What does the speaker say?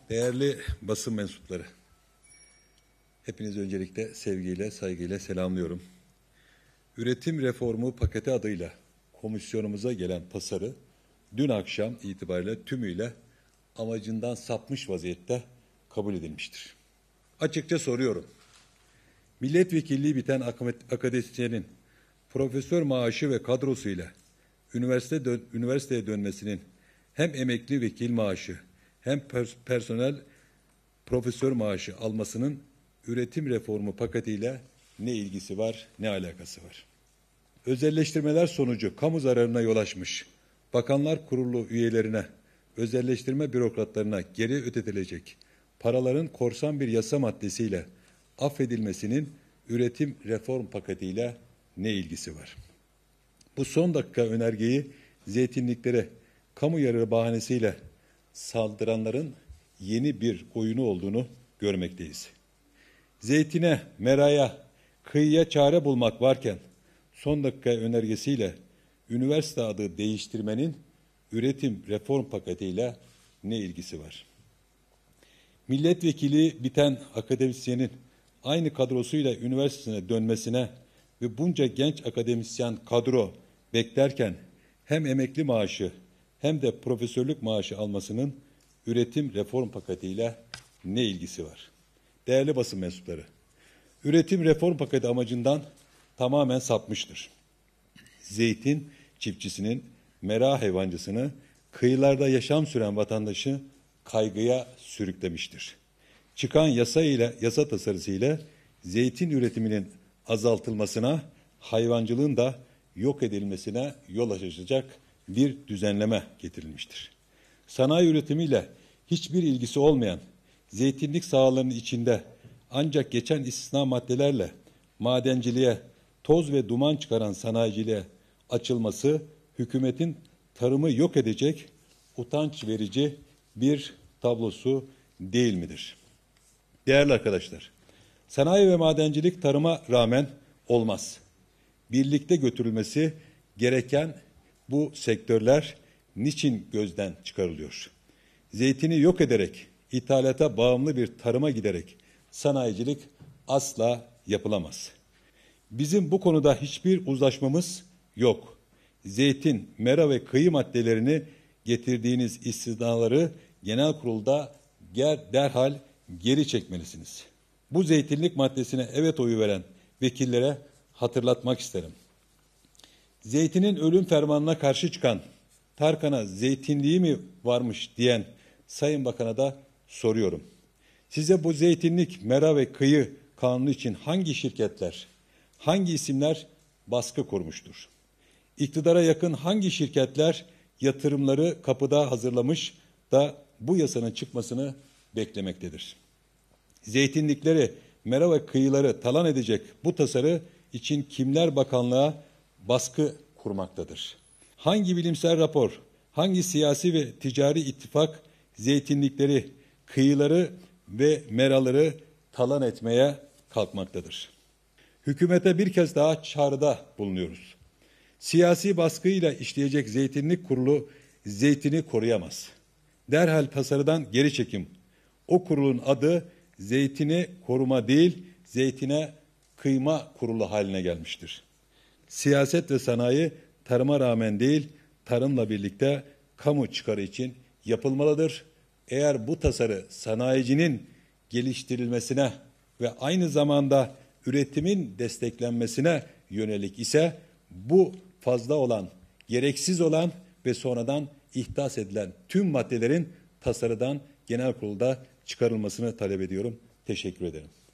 Değerli basın mensupları, hepinizi öncelikle sevgiyle, saygıyla selamlıyorum. Üretim reformu paketi adıyla komisyonumuza gelen tasarı dün akşam itibariyle tümüyle amacından sapmış vaziyette kabul edilmiştir. Açıkça soruyorum. Milletvekilliği biten akademisyenin profesör maaşı ve kadrosuyla üniversiteye dönmesinin hem emekli vekil maaşı hem personel profesör maaşı almasının üretim reformu paketiyle ne ilgisi var, ne alakası var? Özelleştirmeler sonucu kamu zararına yol açmış Bakanlar Kurulu üyelerine, özelleştirme bürokratlarına geri ödetilecek paraların korsan bir yasa maddesiyle affedilmesinin üretim reform paketiyle ne ilgisi var? Bu son dakika önergeyi zeytinliklere kamu yararı bahanesiyle saldıranların yeni bir oyunu olduğunu görmekteyiz. Zeytine, meraya, kıyıya çare bulmak varken son dakika önergesiyle üniversite adı değiştirmenin üretim reform paketiyle ne ilgisi var? Milletvekili biten akademisyenin aynı kadrosuyla üniversitesine dönmesine ve bunca genç akademisyen kadro beklerken hem emekli maaşı hem de profesörlük maaşı almasının üretim reform paketiyle ne ilgisi var? Değerli basın mensupları, üretim reform paketi amacından tamamen sapmıştır. Zeytin çiftçisinin, mera hayvancısını, kıyılarda yaşam süren vatandaşı kaygıya sürüklemiştir. Çıkan yasa tasarısı ile zeytin üretiminin azaltılmasına, hayvancılığın da yok edilmesine yol açacak bir düzenleme getirilmiştir. Sanayi üretimiyle hiçbir ilgisi olmayan zeytinlik sahalarının içinde ancak geçen istisna maddelerle madenciliğe, toz ve duman çıkaran sanayiciliğe açılması hükümetin tarımı yok edecek utanç verici bir tablosu değil midir? Değerli arkadaşlar, sanayi ve madencilik tarıma rağmen olmaz. Birlikte götürülmesi gereken bu sektörler niçin gözden çıkarılıyor? Zeytini yok ederek, ithalata bağımlı bir tarıma giderek sanayicilik asla yapılamaz. Bizim bu konuda hiçbir uzlaşmamız yok. Zeytin, mera ve kıyı maddelerini getirdiğiniz istisnaları genel kurulda derhal geri çekmelisiniz. Bu zeytinlik maddesine evet oyu veren vekillere hatırlatmak isterim. Zeytinin ölüm fermanına karşı çıkan, Tarkan'a zeytinliği mi varmış diyen Sayın Bakan'a da soruyorum. Size bu zeytinlik, mera ve kıyı kanunu için hangi şirketler, hangi isimler baskı kurmuştur? İktidara yakın hangi şirketler yatırımları kapıda hazırlamış da bu yasanın çıkmasını beklemektedir? Zeytinlikleri, mera ve kıyıları talan edecek bu tasarı için kimler bakanlığa baskı kurmaktadır? Hangi bilimsel rapor, hangi siyasi ve ticari ittifak zeytinlikleri, kıyıları ve meraları talan etmeye kalkmaktadır? Hükümete bir kez daha çağrıda bulunuyoruz. Siyasi baskıyla işleyecek zeytinlik kurulu zeytini koruyamaz. Derhal tasarıdan geri çekim. O kurulun adı zeytini koruma değil, zeytine kıyma kurulu haline gelmiştir. Siyaset ve sanayi tarıma rağmen değil, tarımla birlikte kamu çıkarı için yapılmalıdır. Eğer bu tasarı sanayicinin geliştirilmesine ve aynı zamanda üretimin desteklenmesine yönelik ise bu fazla olan, gereksiz olan ve sonradan ihdas edilen tüm maddelerin tasarıdan genel kurulda çıkarılmasını talep ediyorum. Teşekkür ederim.